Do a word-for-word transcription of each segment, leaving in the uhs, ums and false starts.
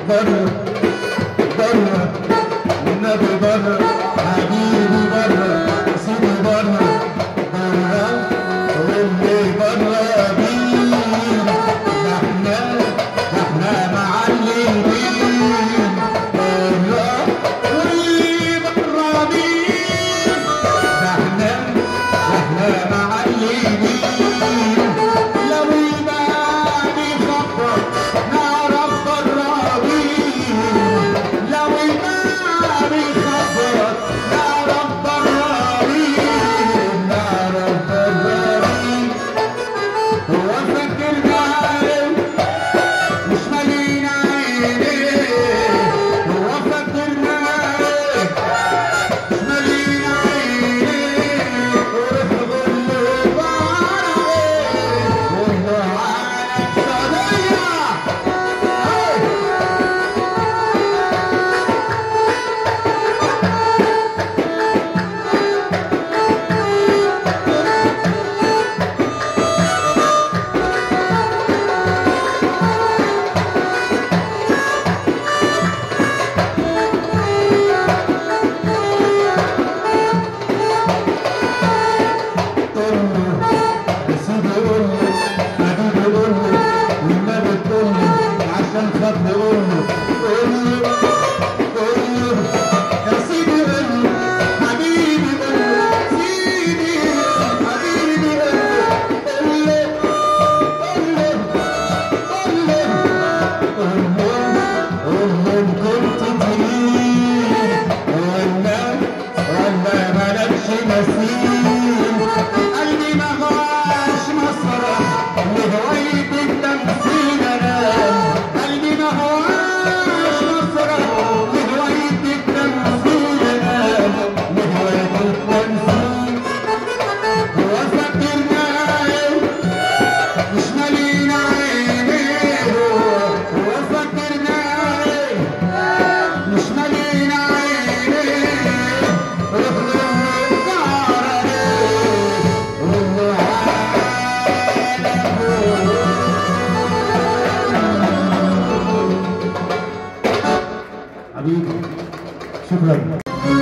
بره بره والنبي بره حبيبي بره سيدي بره بره واللي بره مين ده احنا ده احنا معلمين بره واللي بره مين ده احنا ده احنا معلمين لو الباب يخبط نعرف بره مين لو الباب يخبط نعرف بره مين نعرف بره مين هو فاكرنا مش مالين عينيه هو فاكرنا مش مالين عينيه وروح قول له بره والله على الصدية حبيبي شكرا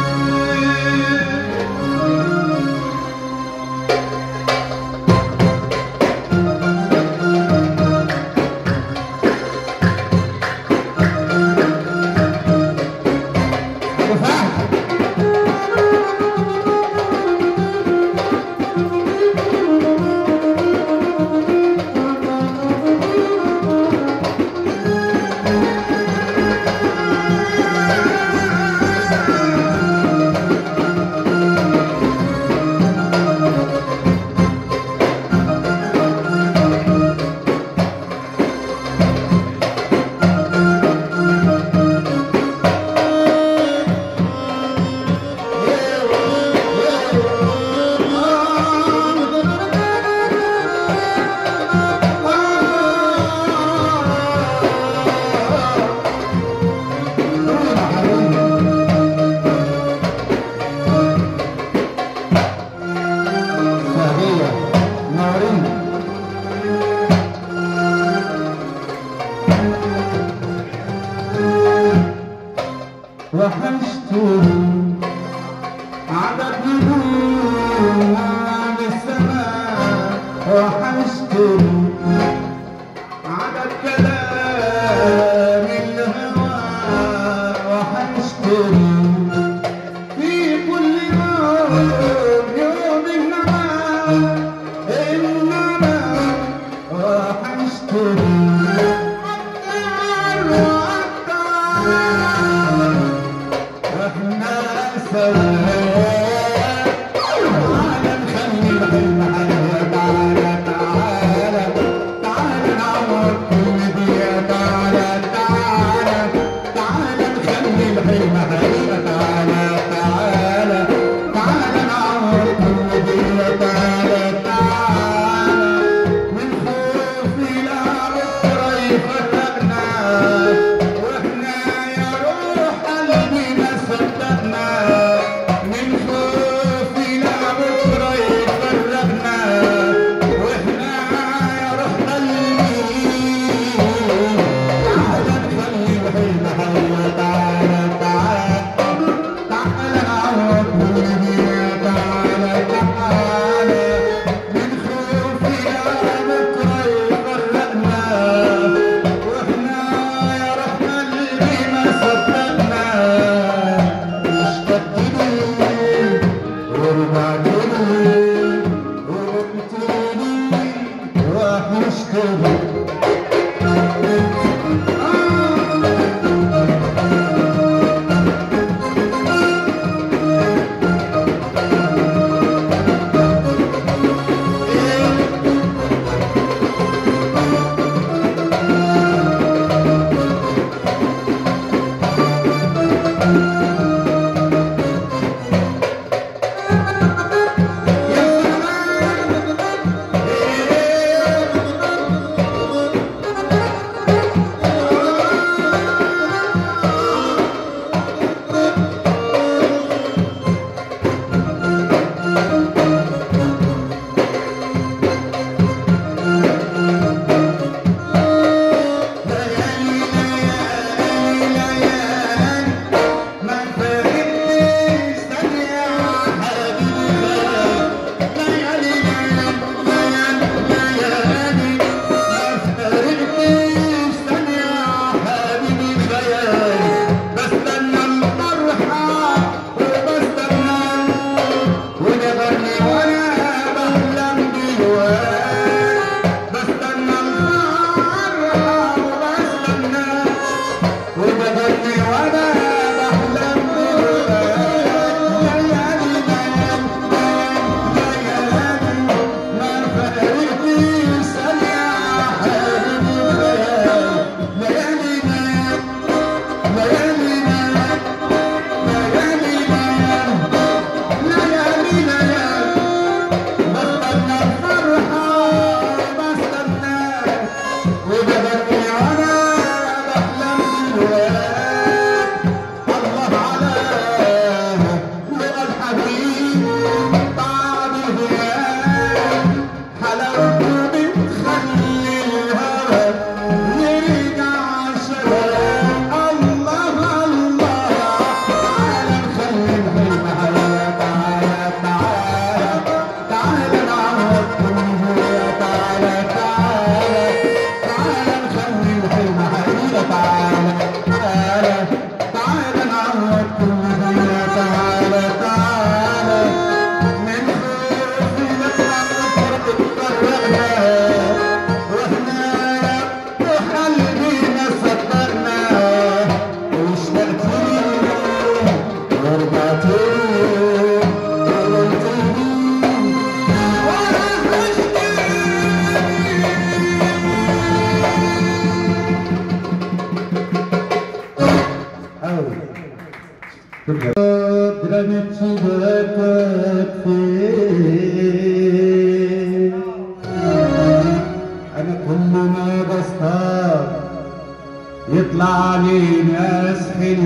وحشتني عدد نجوم عن السماء وحشتني عدد كلام الهوى وحشتني في كل يوم يوم النمى النمى وحشتني أكتر وأكتر احنا يطلع لي ناس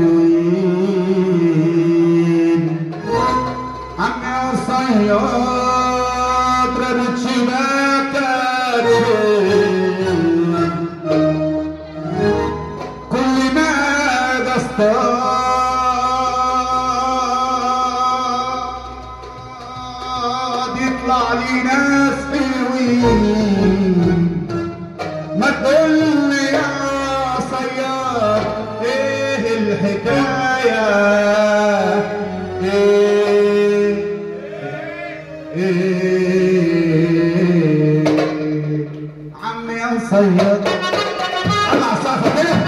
حلوين عمي صياد رمت شباكات كل ما اصطاد يطلع لي ناس حلوين ما تقولي يا صياد ايه الحكاية ايه ايه عمي يا صياد طلع صافة كده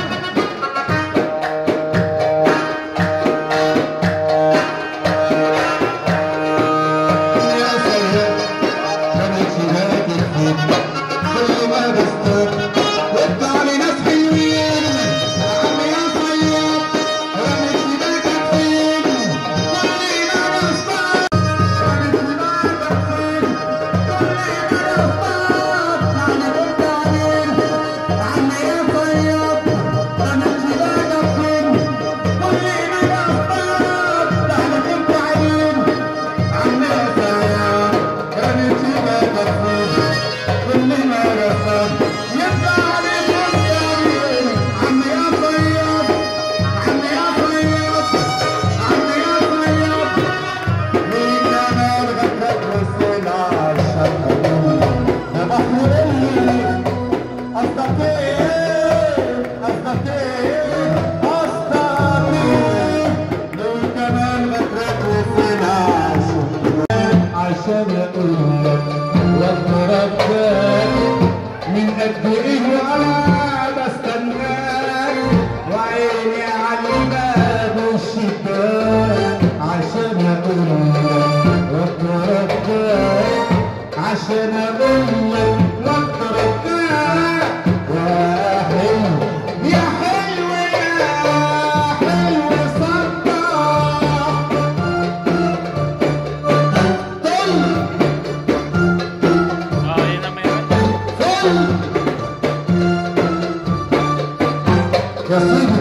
يا صياد رميت شباكك فين كل ما بصطاد يطلع لي ناس حلوين عمي يا صياد رميت شباكك فين كل ما بصطاد رميت شباكك فين كل ما بصطاد يعني كنت عمين عمي يا صياد رميت شباكك فين كل ما بصطاد يعني كنت عمين عمي يا صياد رميت شباكك فين كل ما بصطاد قد ايه وانا بستناك وعيني على الباب والشباك عشان اقول لك رد رداك عشان اقول لك رد رداك يا حلو يا حلو يا حلو صدق طل اه هنا ما يعمل يا سيدي